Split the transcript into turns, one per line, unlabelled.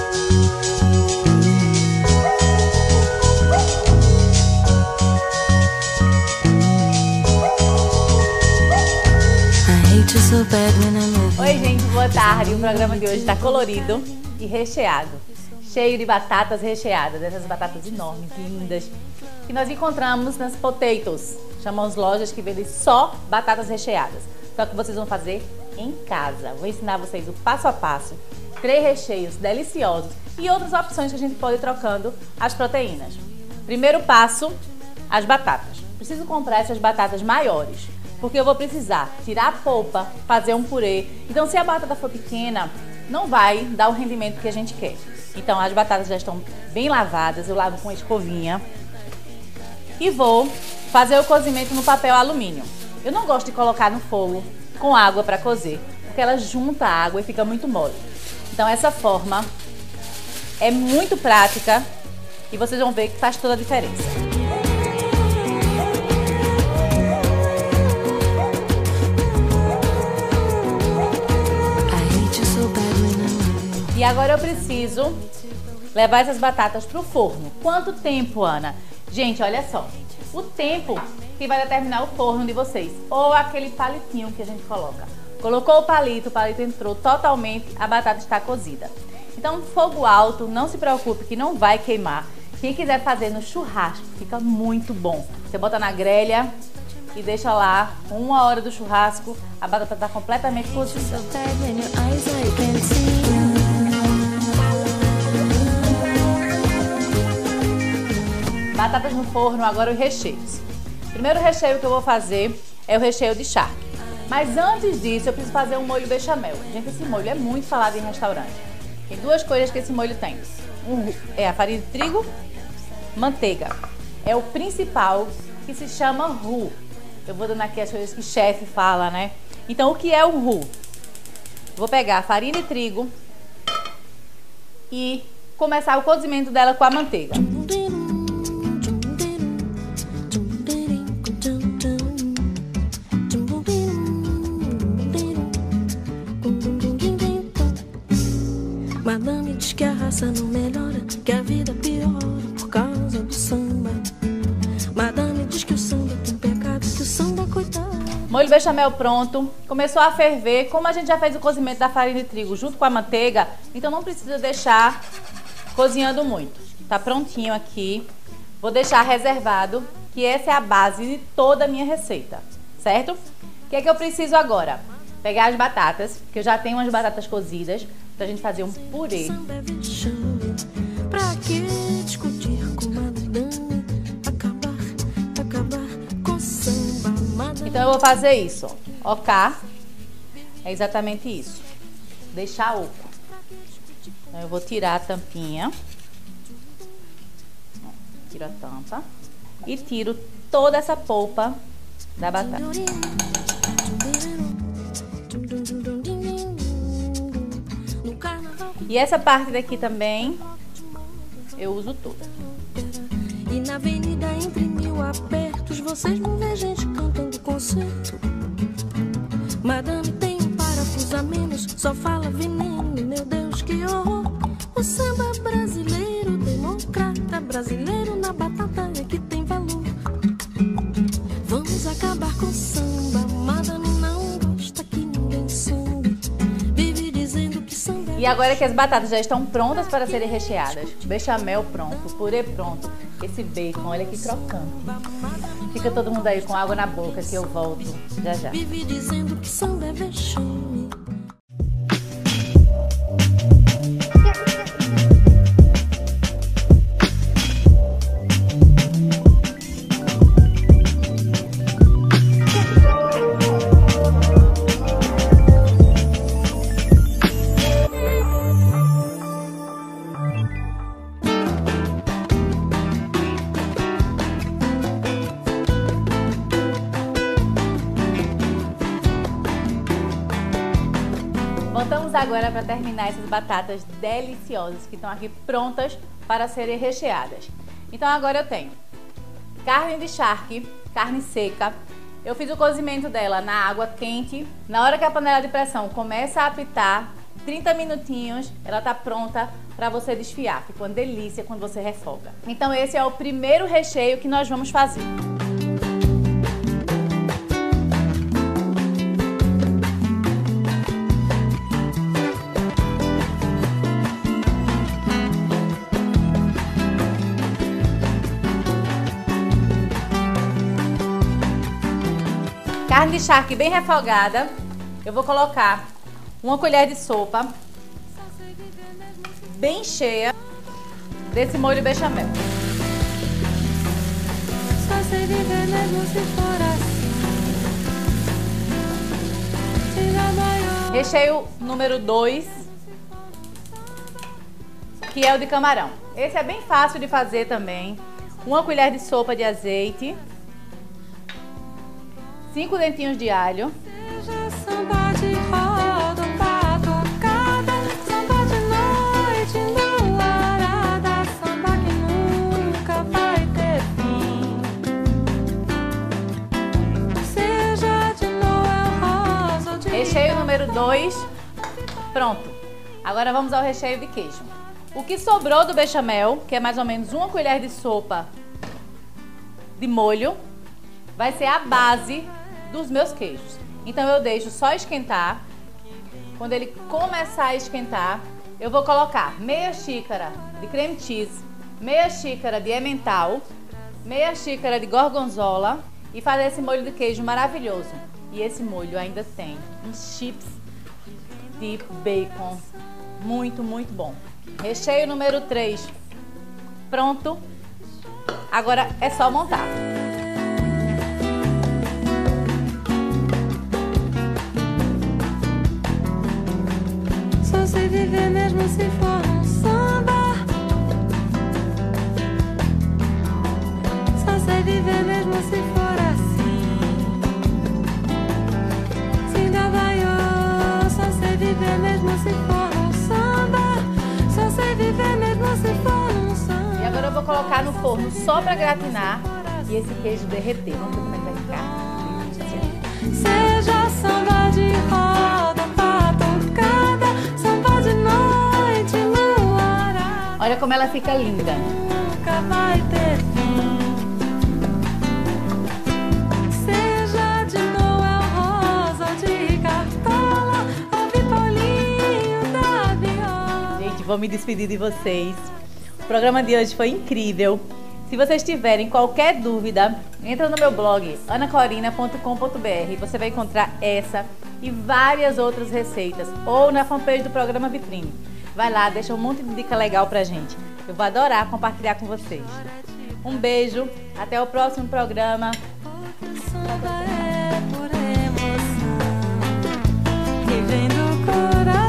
Oi gente, boa tarde. O programa de hoje está colorido e recheado, cheio de batatas recheadas, essas batatas enormes, lindas, que nós encontramos nas Potatoes. Chamamos lojas que vendem só batatas recheadas. Só que vocês vão fazer em casa. Vou ensinar vocês o passo a passo, 3 recheios deliciosos e outras opções que a gente pode ir trocando as proteínas. Primeiro passo, as batatas. Preciso comprar essas batatas maiores, porque eu vou precisar tirar a polpa, fazer um purê. Então, se a batata for pequena, não vai dar o rendimento que a gente quer. Então, as batatas já estão bem lavadas, eu lavo com escovinha. E vou fazer o cozimento no papel alumínio. Eu não gosto de colocar no fogo com água para cozer, porque ela junta a água e fica muito mole. Então, essa forma é muito prática e vocês vão ver que faz toda a diferença. E agora eu preciso levar essas batatas para o forno. Quanto tempo, Ana? Gente, olha só. O tempo que vai determinar o forno de vocês. Ou aquele palitinho que a gente coloca. Colocou o palito entrou totalmente, a batata está cozida. Então, fogo alto, não se preocupe que não vai queimar. Quem quiser fazer no churrasco, fica muito bom. Você bota na grelha e deixa lá 1 hora do churrasco, a batata está completamente cozida. Batatas no forno, agora os recheios. Primeiro recheio que eu vou fazer é o recheio de charque. Mas antes disso, eu preciso fazer um molho bechamel. Gente, esse molho é muito falado em restaurante. Tem 2 coisas que esse molho tem. É a farinha de trigo, manteiga. É o principal, que se chama roux. Eu vou dando aqui as coisas que chefe fala, né? Então, o que é o roux? Vou pegar a farinha de trigo e começar o cozimento dela com a manteiga.
Madame diz que a raça não melhora, que a vida piora por causa do samba. Madame diz que o samba tem pecado, que o samba coitado.
Molho bechamel pronto, começou a ferver. Como a gente já fez o cozimento da farinha de trigo junto com a manteiga, então não precisa deixar cozinhando muito. Tá prontinho aqui. Vou deixar reservado, que essa é a base de toda a minha receita, certo? O que é que eu preciso agora? Pegar as batatas, que eu já tenho umas batatas cozidas, pra gente fazer um purê.
Pra que discutir com madame? Acabar com samba, madame.
Então eu vou fazer isso, ó. OK, é exatamente isso. Deixar oco. Então eu vou tirar a tampinha. Tiro a tampa e tiro toda essa polpa da batata. E essa parte daqui também eu uso toda.
E na avenida entre 1000 apertos vocês vão ver gente cantando concerto. Madame tem um parafuso a menos, só fala veneno, meu Deus que horror. O samba brasileiro, democrata brasileiro, na batata é que tem valor. Vamos acabar com o samba, madame não gosta que ninguém sambe. Vive dizendo que samba.
E agora que as batatas já estão prontas para serem recheadas, bechamel pronto, purê pronto, esse bacon, olha que crocante. Fica todo mundo aí com água na boca que eu volto já já.
Vive dizendo que samba é vexame.
Voltamos agora para terminar essas batatas deliciosas que estão aqui prontas para serem recheadas. Então agora eu tenho carne de charque, carne seca. Eu fiz o cozimento dela na água quente. Na hora que a panela de pressão começa a apitar, 30 minutinhos, ela tá pronta para você desfiar. Fica uma delícia quando você refoga. Então esse é o primeiro recheio que nós vamos fazer. Carne de charque bem refogada, eu vou colocar uma colher de sopa bem cheia desse molho bechamel. Só sei viver mesmo se for assim. Recheio número 2, que é o de camarão. Esse é bem fácil de fazer também. Uma colher de sopa de azeite, 5 dentinhos de alho, samba de roda, batucada, samba de noite enluarada, samba que nunca vai ter fim. Seja de Noel Rosa ou de... Recheio número 2, pronto. Agora vamos ao recheio de queijo. O que sobrou do bechamel, que é mais ou menos uma colher de sopa de molho, vai ser a base dos meus queijos. Então eu deixo só esquentar. Quando ele começar a esquentar, eu vou colocar meia xícara de creme cheese, meia xícara de emmental, meia xícara de gorgonzola e fazer esse molho de queijo maravilhoso. E esse molho ainda tem uns chips de bacon muito, muito bom. Recheio número 3 pronto. Agora é só montar. Só sei viver mesmo se for um samba. Só sei viver mesmo se for assim. Se ainda vai eu, só sei viver mesmo se for um samba. Só sei viver mesmo se for um samba. E agora eu vou colocar no forno só pra gratinar e esse queijo derreter. Vamos ver como é que vai ficar. Seja samba de roda, batucada, samba de noite luarada. Olha como ela fica linda. Nunca vai ter fim. Seja de Noel Rosa ou de Cartola ou Vitolinho da viola. Gente, vou me despedir de vocês. O programa de hoje foi incrível. Se vocês tiverem qualquer dúvida, entra no meu blog anacorina.com.br. Você vai encontrar essa e várias outras receitas, ou na fanpage do programa Vitrine. Vai lá, deixa um monte de dica legal pra gente. Eu vou adorar compartilhar com vocês. Um beijo, até o próximo programa. Samba é por emoção que vem do coração.